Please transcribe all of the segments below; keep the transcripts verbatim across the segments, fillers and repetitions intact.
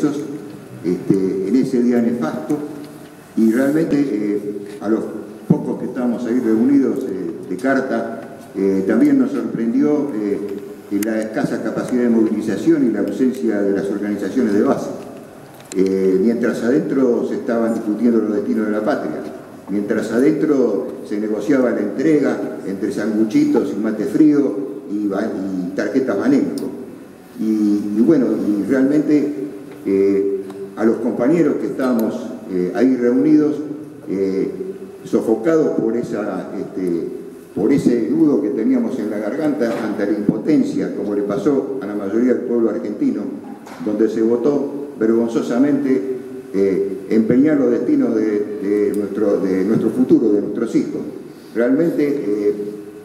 pesos este, en ese día nefasto, y realmente eh, a los pocos que estábamos ahí reunidos eh, de carta, eh, también nos sorprendió eh, la escasa capacidad de movilización y la ausencia de las organizaciones de base. Eh, mientras adentro se estaban discutiendo los destinos de la patria, mientras adentro se negociaba la entrega entre sanguchitos y mate frío y, y tarjetas Banenco. Y, y bueno, y realmente eh, a los compañeros que estábamos eh, ahí reunidos, eh, sofocados por, esa, este, por ese nudo que teníamos en la garganta ante la impotencia, como le pasó a la mayoría del pueblo argentino, donde se votó vergonzosamente eh, empeñar los destinos de, de, nuestro, de nuestro futuro, de nuestros hijos. Realmente eh,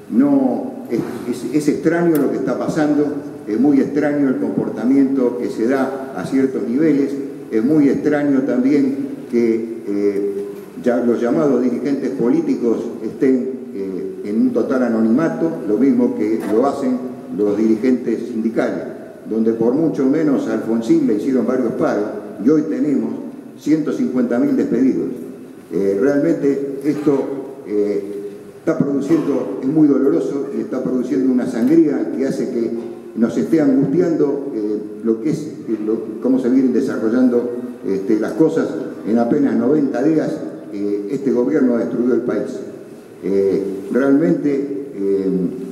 no, es, es, es extraño lo que está pasando, es muy extraño el comportamiento que se da a ciertos niveles, es muy extraño también que eh, ya los llamados dirigentes políticos estén eh, en un total anonimato, lo mismo que lo hacen los dirigentes sindicales, donde por mucho menos a Alfonsín le hicieron varios paros y hoy tenemos ciento cincuenta mil despedidos. Eh, realmente esto eh, está produciendo, es muy doloroso, y está produciendo una sangría que hace que nos esté angustiando eh, lo que es, eh, lo, cómo se vienen desarrollando este, las cosas. En apenas noventa días eh, este gobierno ha destruido el país. Eh, realmente, eh,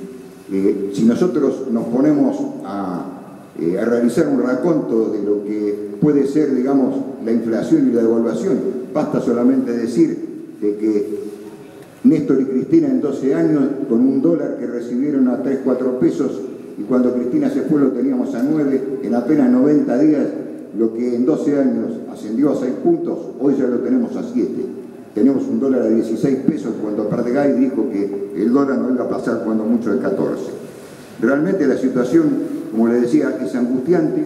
eh, si nosotros nos ponemos a Eh, a realizar un raconto de lo que puede ser, digamos, la inflación y la devaluación, basta solamente decir de que Néstor y Cristina en doce años, con un dólar que recibieron a tres, cuatro pesos, y cuando Cristina se fue lo teníamos a nueve, en apenas noventa días, lo que en doce años ascendió a seis puntos, hoy ya lo tenemos a siete. Tenemos un dólar a dieciséis pesos, cuando Pardegay dijo que el dólar no iba a pasar cuando mucho de catorce. Realmente la situación, como le decía, es angustiante,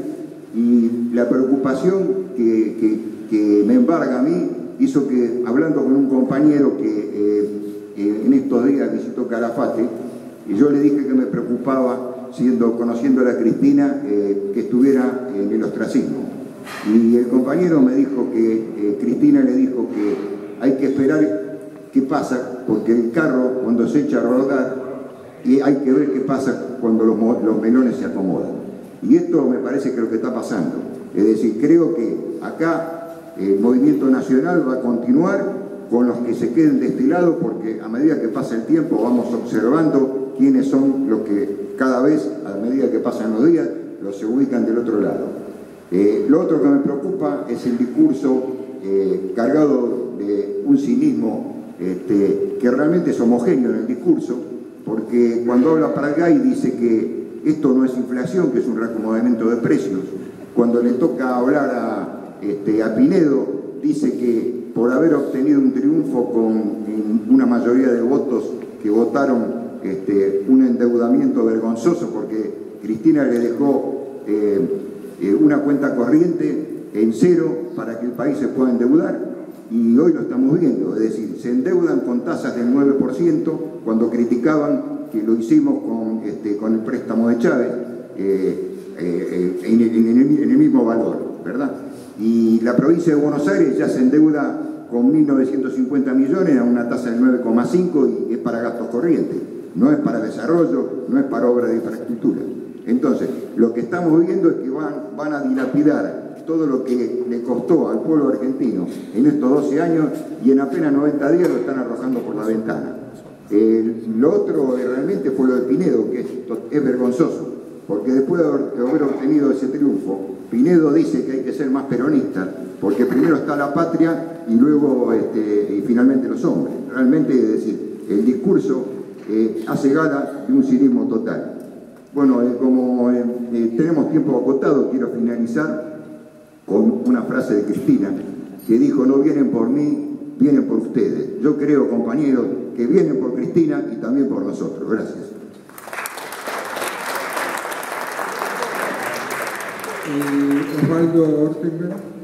y la preocupación que, que, que me embarga a mí hizo que, hablando con un compañero que eh, eh, en estos días visitó Calafate, y yo le dije que me preocupaba, siendo, conociendo a la Cristina, eh, que estuviera en el ostracismo. Y el compañero me dijo que eh, Cristina le dijo que hay que esperar qué pasa, porque el carro cuando se echa a rodar, y hay que ver qué pasa cuando los, los melones se acomodan. Y esto me parece que es lo que está pasando. Es decir, creo que acá el movimiento nacional va a continuar con los que se queden de este lado, porque a medida que pasa el tiempo vamos observando quiénes son los que cada vez, a medida que pasan los días, los se ubican del otro lado. Eh, lo otro que me preocupa es el discurso eh, cargado de un cinismo este, que realmente es homogéneo en el discurso, porque cuando habla Pardegay dice que esto no es inflación, que es un reacomodamiento de precios. Cuando le toca hablar a, este, a Pinedo, dice que por haber obtenido un triunfo con una mayoría de votos que votaron este, un endeudamiento vergonzoso, porque Cristina le dejó eh, eh, una cuenta corriente en cero para que el país se pueda endeudar. Y hoy lo estamos viendo, es decir, se endeudan con tasas del nueve por ciento cuando criticaban que lo hicimos con, este, con el préstamo de Chávez eh, eh, en, en, en, el, en el mismo valor, ¿verdad? Y la provincia de Buenos Aires ya se endeuda con mil novecientos cincuenta millones a una tasa del nueve coma cinco y es para gastos corrientes, no es para desarrollo, no es para obras de infraestructura. Entonces, lo que estamos viendo es que van, van a dilapidar todo lo que le costó al pueblo argentino en estos doce años y en apenas noventa días lo están arrojando por la ventana. Eh, lo otro eh, realmente fue lo de Pinedo, que es, es vergonzoso, porque después de haber, de haber obtenido ese triunfo, Pinedo dice que hay que ser más peronista, porque primero está la patria y luego este, y finalmente los hombres. Realmente, es decir, el discurso eh, hace gala de un cinismo total. Bueno, eh, como eh, eh, tenemos tiempo acotado, quiero finalizar con una frase de Cristina, que dijo: no vienen por mí, vienen por ustedes. Yo creo, compañeros, que vienen por Cristina y también por nosotros. Gracias. Eh, Osvaldo Ortega.